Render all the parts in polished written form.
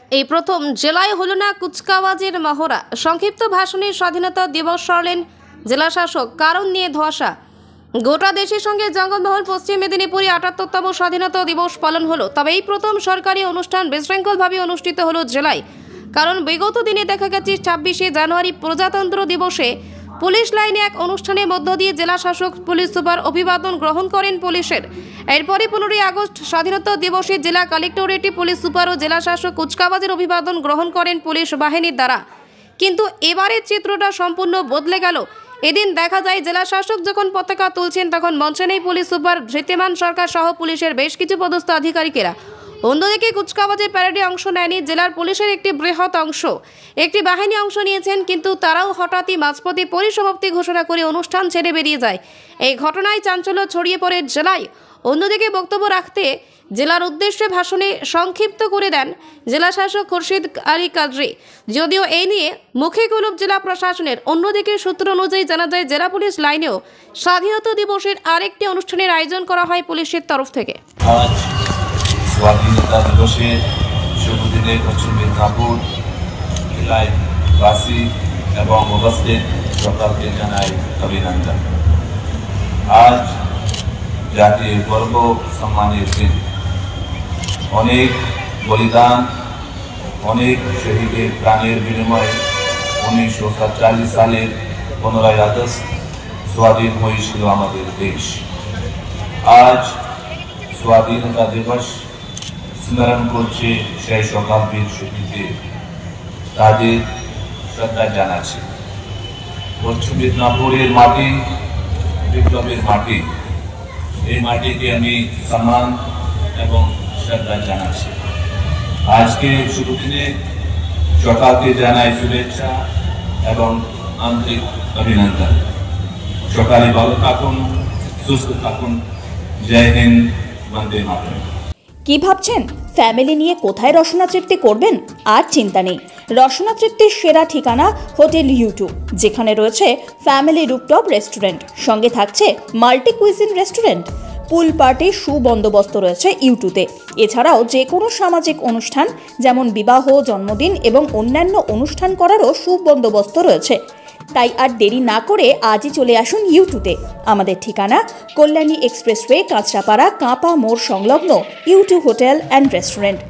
এই প্রথম জেলায় হল না কুচকাওয়াজের মহড়া। সংক্ষিপ্ত ভাষণে স্বাধীনতা দিবস সারলেন জেলা শাসক। কারণ নিয়ে ধোঁয়াশা। গোটা দেশের সঙ্গে জঙ্গলমহল পশ্চিম মেদিনীপুরে ৭৮তম স্বাধীনতা দিবস পালন হলো। তবে এই প্রথম সরকারি অনুষ্ঠান বিশৃঙ্খলভাবে অনুষ্ঠিত হলো জেলায়। কারণ বিগত দিনে দেখা গেছে ২৬শে জানুয়ারি প্রজাতন্ত্র দিবসে পুলিশ লাইনে এক অনুষ্ঠানের মধ্য দিয়ে জেলা শাসক পুলিশ সুপার অভিবাদন গ্রহণ করেন পুলিশের। এরপরে ১৫ই আগস্ট স্বাধীনতা দিবসে জেলা কালেক্টরেটে পুলিশ সুপার ও জেলা শাসক কুচকাওয়াজের অভিবাদন গ্রহণ করেন পুলিশ বাহিনীর দ্বারা। কিন্তু এবারের চিত্রটা সম্পূর্ণ বদলে গেল। এদিন দেখা যায় জেলা শাসক যখন পতাকা তুলছেন তখন মঞ্চে নেই পুলিশ সুপার ধৃতিমান সরকার সহ পুলিশের বেশ কিছু পদস্থ আধিকারিকেরা। অন্যদিকে কুচকাওয়াজের প্যারেডে অংশ নেয়নি জেলার পুলিশের একটি বৃহৎ অংশ। একটি বাহিনী অংশ নিয়েছেন, কিন্তু তারাও হঠাৎই মাঝপথে পরিসমাপ্তি ঘোষণা করে অনুষ্ঠান ছেড়ে বেরিয়ে যায়। এই ঘটনায় চাঞ্চল্য ছড়িয়ে পড়ে জেলায়। অন্যদিকে বক্তব্য রাখতে জেলার উদ্দেশ্যে ভাষণে সংক্ষিপ্ত করে দেন জেলা শাসক খুরশিদ আলী কাদরি। যদিও এই নিয়ে মুখে কুলুপ জেলা প্রশাসনের। অন্যদিকে সূত্র অনুযায়ী জানা যায় জেলা পুলিশ লাইনেও স্বাধীনতা দিবসের আরেকটি অনুষ্ঠানের আয়োজন করা হয় পুলিশের তরফ থেকে। স্বাধীনতা দিবসে শুভ দিনে পশ্চিম মেদিনীপুর জেলায় বাসী এবং উপস্থিত সকলকে জানাই অভিনন্দন। আজ জাতীয় গর্ব সম্মানের দিন। অনেক বলিদান, অনেক শহীদের প্রাণের বিনিময়ে ১৯৪৭ সালের ১৫ই আগস্ট স্বাধীন হয়েছিল আমাদের দেশ। আজ স্বাধীনতা দিবস স্মরণ করছে সেই সকল বীর শহীদদের, তাদের শ্রদ্ধা জানাচ্ছে। পশ্চিম মেদিনীপুরের মাটি বিপ্লবের মাটি, এই মাটিকে আমি সম্মান এবং শ্রদ্ধা জানাচ্ছি। আজকে শুভ দিনে সকালকে জানাই শুভেচ্ছা এবং আন্তরিক অভিনন্দন। সকালে ভালো থাকুন, সুস্থ থাকুন। জয় হিন্দ, বন্দে মাতরম। কি ভাবছেন ফ্যামিলি নিয়ে কোথায় রসনা তৃপ্তি করবেন? আর চিন্তা নেই, রসনা তৃপ্তির সেরা ঠিকানা হোটেল ইউ2, যেখানে রয়েছে ফ্যামিলি রুফটপ রেস্টুরেন্ট, সঙ্গে থাকছে মাল্টি কুইজিন রেস্টুরেন্ট। পুল পার্টির সুবন্দোবস্ত রয়েছে ইউ2তে। এছাড়াও যে কোনো সামাজিক অনুষ্ঠান যেমন বিবাহ, জন্মদিন এবং অন্যান্য অনুষ্ঠান করারও সুবন্দোবস্ত রয়েছে। তাই আর দেরি না করে আজই চলে আসুন ইউ2তে। আমাদের ঠিকানা কল্যাণী এক্সপ্রেসওয়ে, কাঁচরাপাড়া, কাঁপা মোড় সংলগ্ন U2 hotel and restaurant.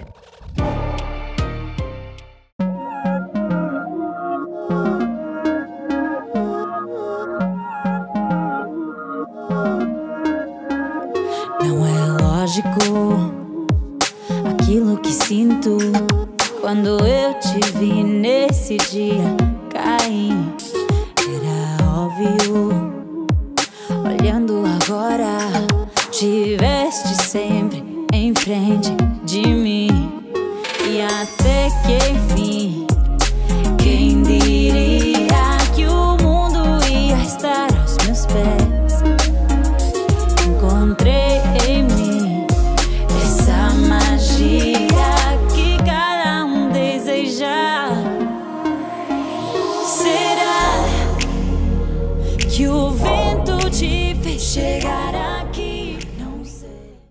Não é lógico aquilo que sinto quando eu te vi nesse dia cair. Era óbvio, olhando agora, tiveste sempre em frente de mim. E até que enfim